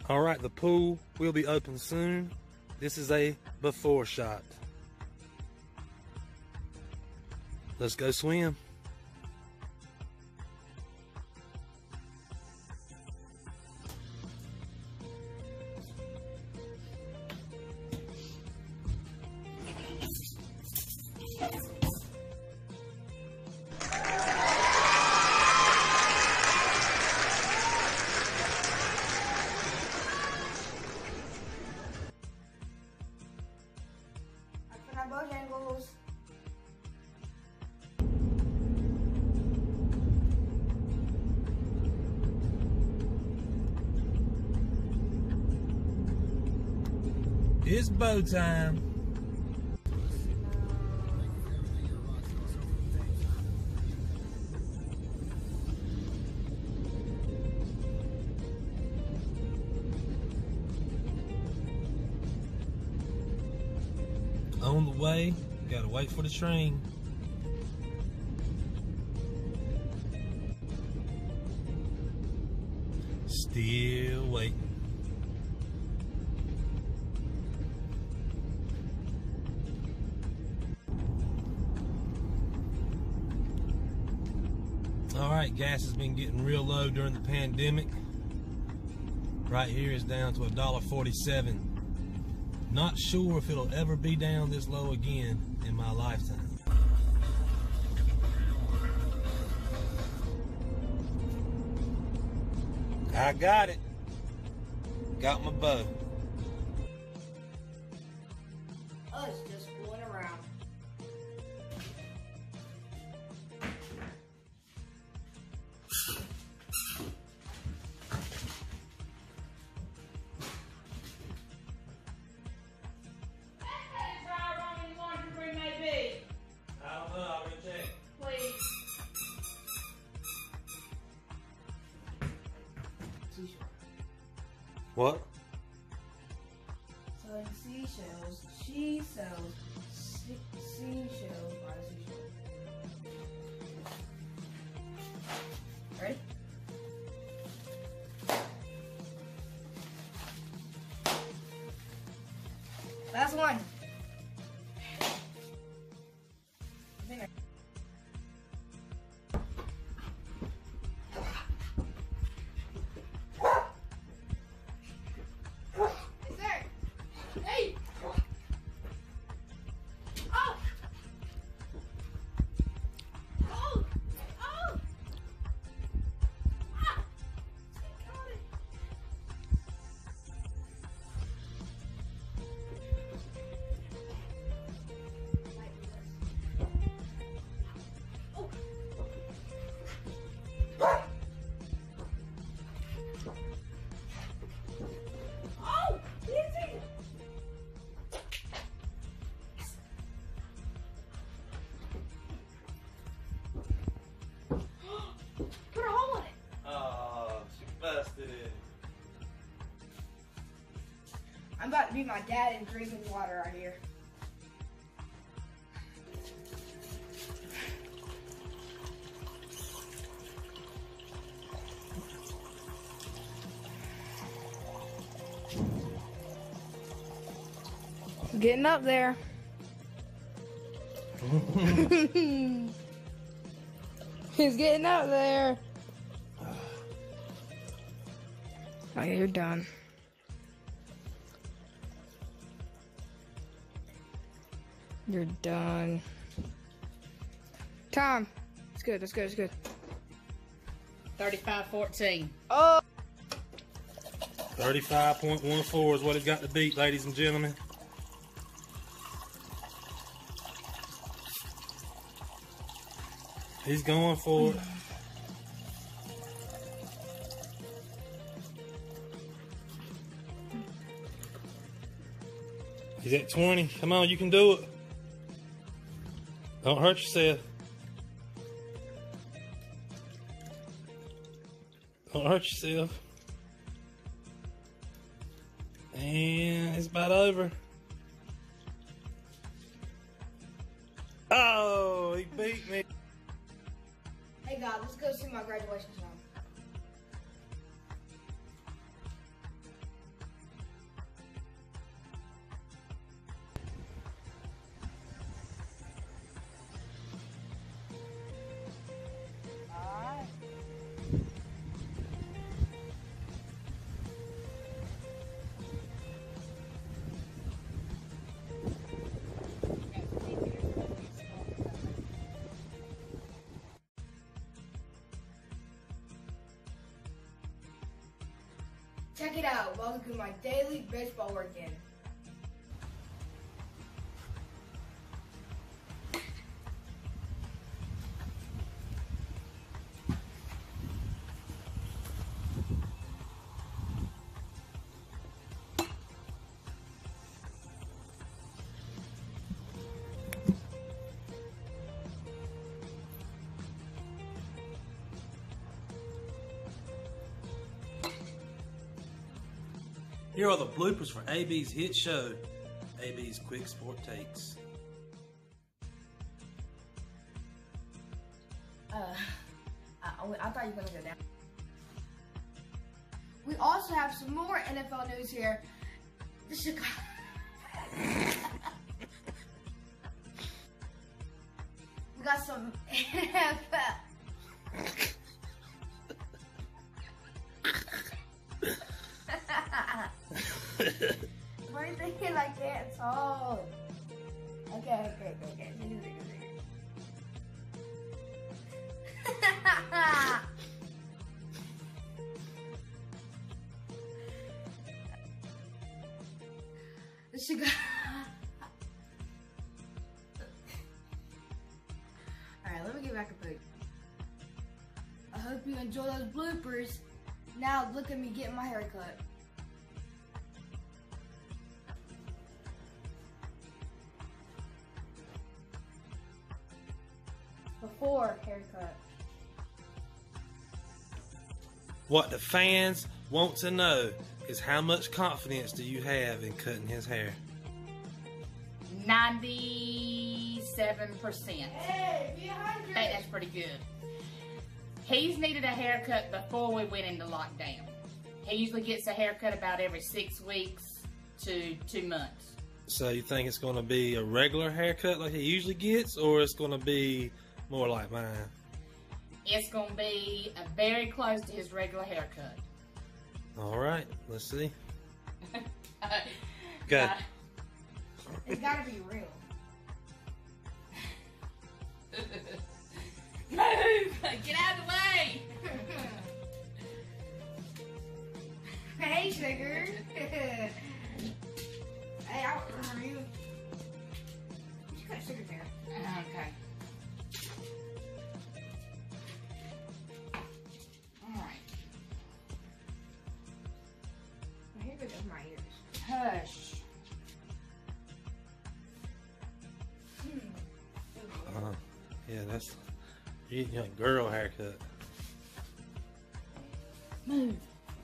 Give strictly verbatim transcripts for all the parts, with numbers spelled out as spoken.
All right, the pool will be open soon. This is a before shot. Let's go swim. Bojangles. It's bow time. On the way, gotta wait for the train. Still waiting. All right, gas has been getting real low during the pandemic. Right here is down to a dollar forty-seven. Not sure if it'll ever be down this low again in my lifetime. I got it. Got my bow. Us just fooling around. I don't know, I'll go check. Please. Seashore. What? Selling seashells. She sells se seashells by the seashore. Ready? Last one. There. Yes, sir. Hey. Oh. Oh. Oh. Ah. Got it. Oh, easy. Put a hole in it. Oh, she busted it. I'm about to be my dad and drinking water out here. Getting up there. He's getting up there. Oh, you're done. You're done. Tom. It's good, that's good, it's good. thirty-five fourteen. Oh! thirty-five point one four is what it's got to beat, ladies and gentlemen. He's going for it. He's at twenty. Come on, you can do it. Don't hurt yourself. Don't hurt yourself. And it's about over. Oh, he beat me. Hey God, let's go see my graduation song. Check it out. Welcome to my daily baseball workout. Here are the bloopers for A B's hit show, A B's Quick Sport Takes. Uh, I, I thought you were gonna go down. We also have some more N F L news here. The Chicago. We got some N F L. What are you thinking? I can't talk. Okay, okay, okay, okay. Take it, take it, take it. The Chicago. Alright, let me get back a pic. I hope you enjoy those bloopers. Now look at me getting my hair cut. Before haircut. What the fans want to know is how much confidence do you have in cutting his hair? ninety-seven percent. Hey, be a hundred. Hey, that's pretty good. He's needed a haircut before we went into lockdown. He usually gets a haircut about every six weeks to two months. So you think it's going to be a regular haircut like he usually gets, or it's going to be more like mine? It's going to be uh, very close to his regular haircut. All right, let's see. uh, Good. uh, It's gotta be real. Move! Get out of the way! Hey, sugar. Hey, I don't remember you. You should cut sugar's hair. Okay. Alright. My hair goes over my ears. Hush. Uh, yeah, that's you young girl haircut. Move.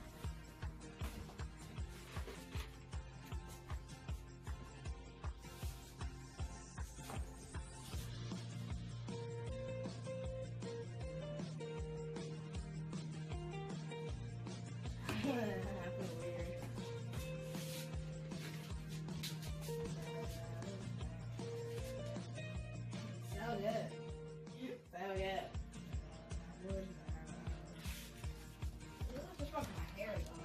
So good. So good. What's wrong with my hair, though?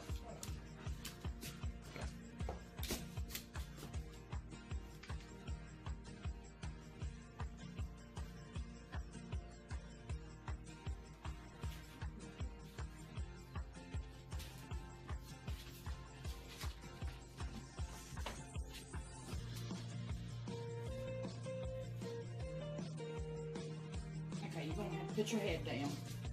Okay, you're going to have to put your head down.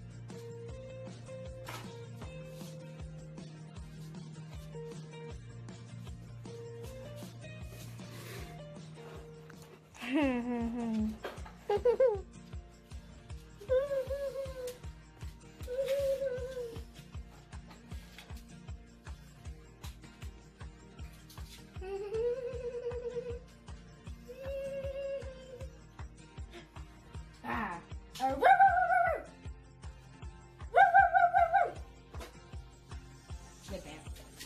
Ah. Uh, woo, woo, woo, woo, woo, woo, woo, woo, woo. Get down.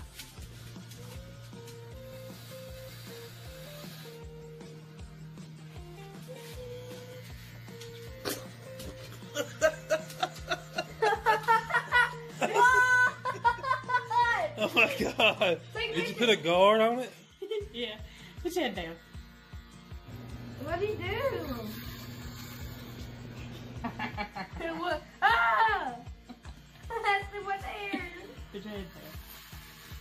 Oh my God! Take a Did you picture. put a guard on it? Yeah. Put your head down. What do you do? What? Ah! That's too much hair. Put your head down.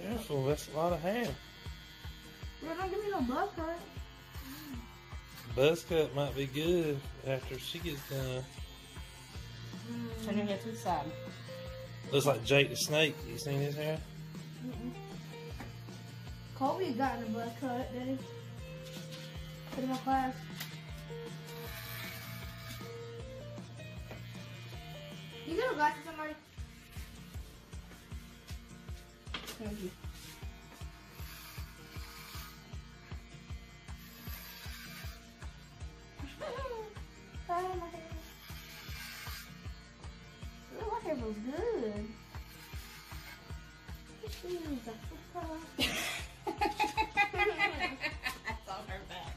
Careful, that's a lot of hair. Bro, don't give me no buzz cut. Buzz cut might be good after she gets done. Turn your head to the side. Looks like Jake the Snake. You seen his hair? Mm-mm. Kobe got in a buzz cut, did he? Put in my class. You got a glass for somebody? Thank you. Oh, my hair. Ooh, my hair feels good. That's on her back.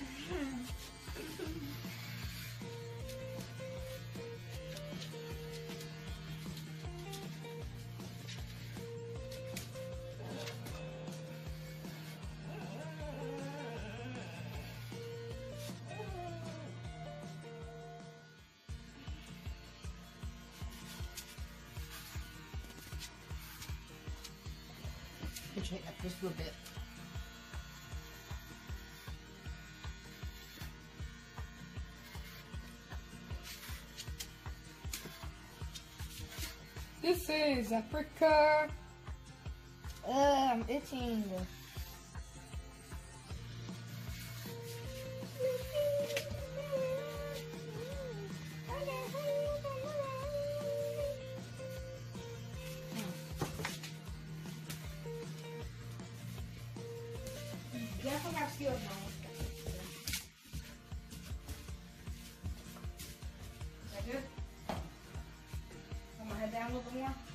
Put your head up just a little bit. This is Africa. Uh, I'm itching. Definitely have skills now. Is that good? Put my head down a little bit more.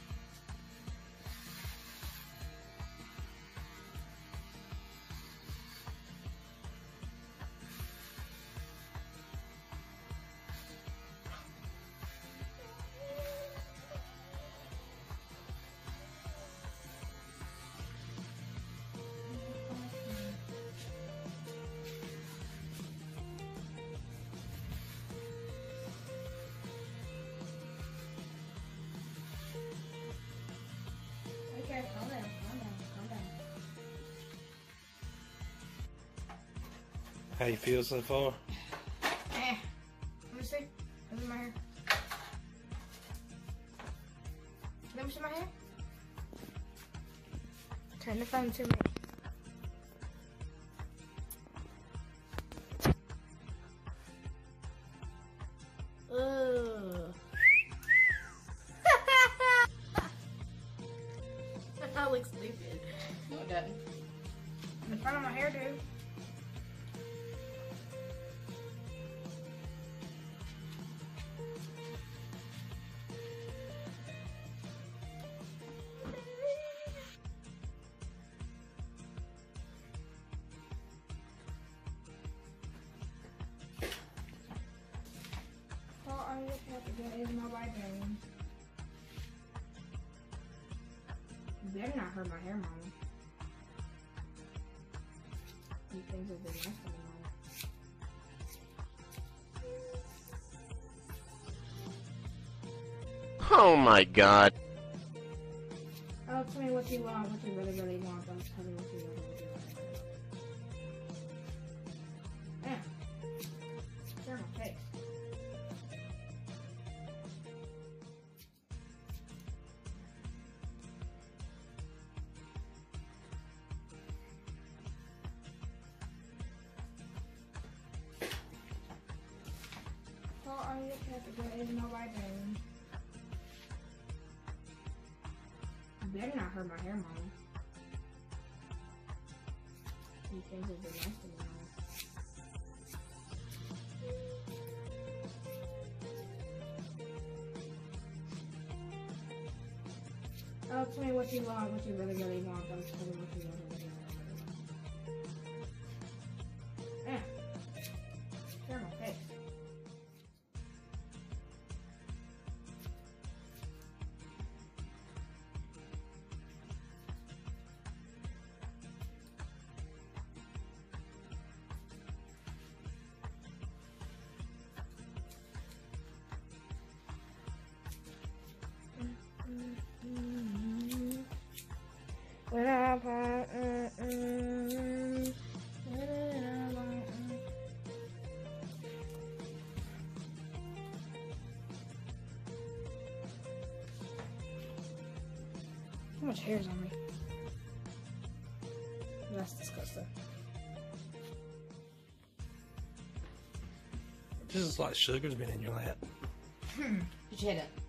Okay, calm down, calm down, calm down. How you feel so far? Eh. Let me see. Let me see my hair. Let me see my hair. Turn the phone to me. Ugh. I look stupid. No, it doesn't. The front of my hair, dude. All I look at is my librarian. You better not hurt my hair, Mama. You things have been nice to me, Mama. Oh my god. Oh, tell me what you want, what you really, really want. Don't tell me what you really, really want. Yeah. Turn my face. All I look at is my librarian. You better not hurt my hair, Mama. You things have been nice to me, Mama. Oh, tell me what you want, what you really, really want. Don't tell me what you really, really, really want. Yeah. Turn my face. When I much hair's on me. That's disgusting. This is like sugar's been in your lap. Hmm. Put your head up.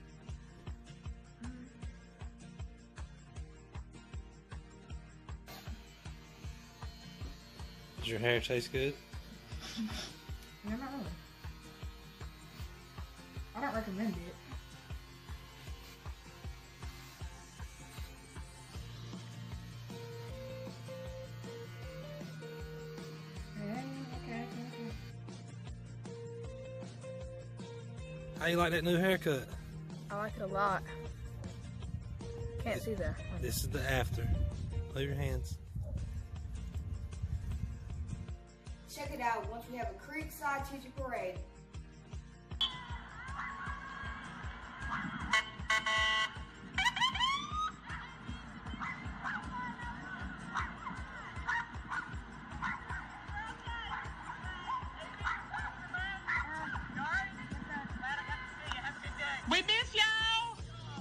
Does your hair taste good? No, not really. I don't recommend it. Okay, okay, okay. How you like that new haircut? I like it a lot. Can't see that. This is the after. Leave your hands. Check it out once we have a Creekside Teacher Parade. We miss y'all.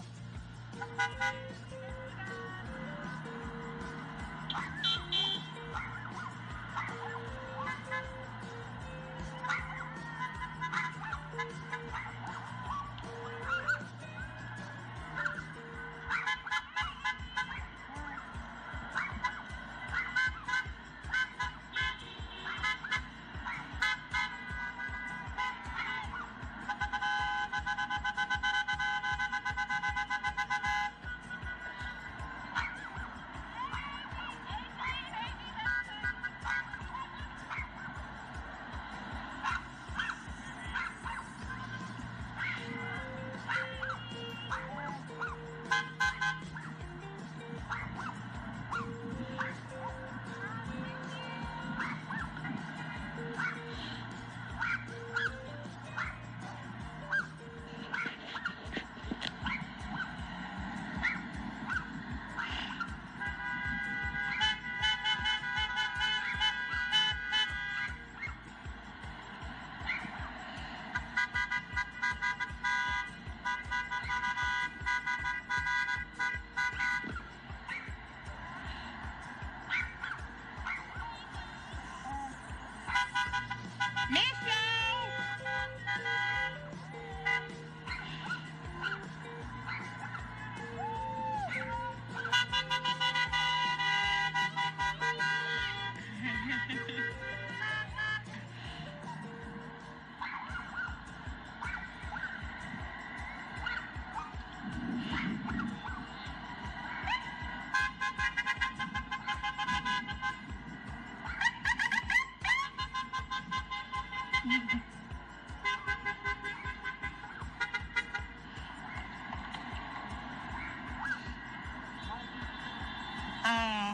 Uh,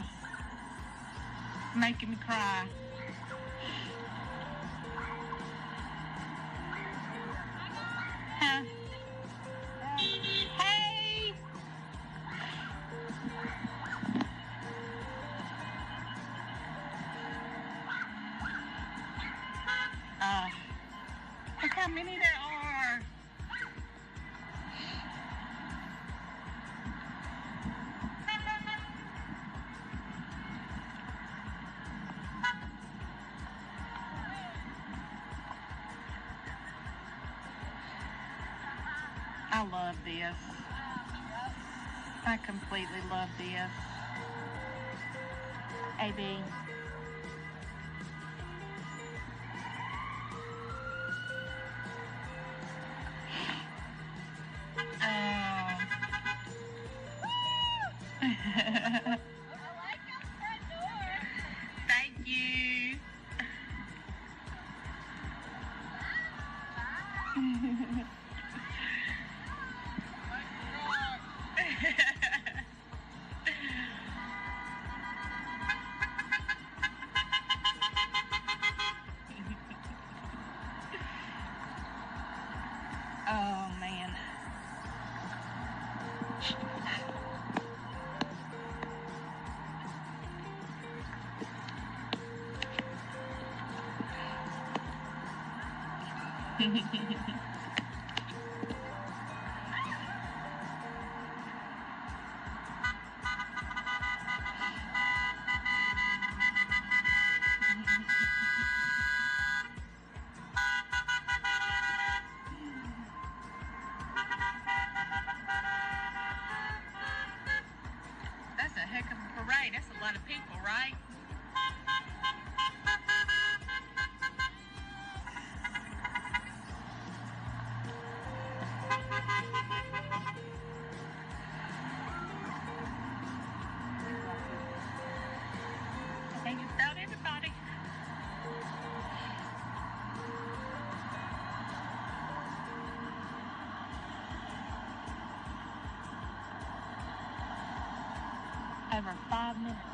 making me cry. Huh? Hey! Uh, look how many there are. I love this. I completely love this. A B. Oh. Thank you. Oh man. over five minutes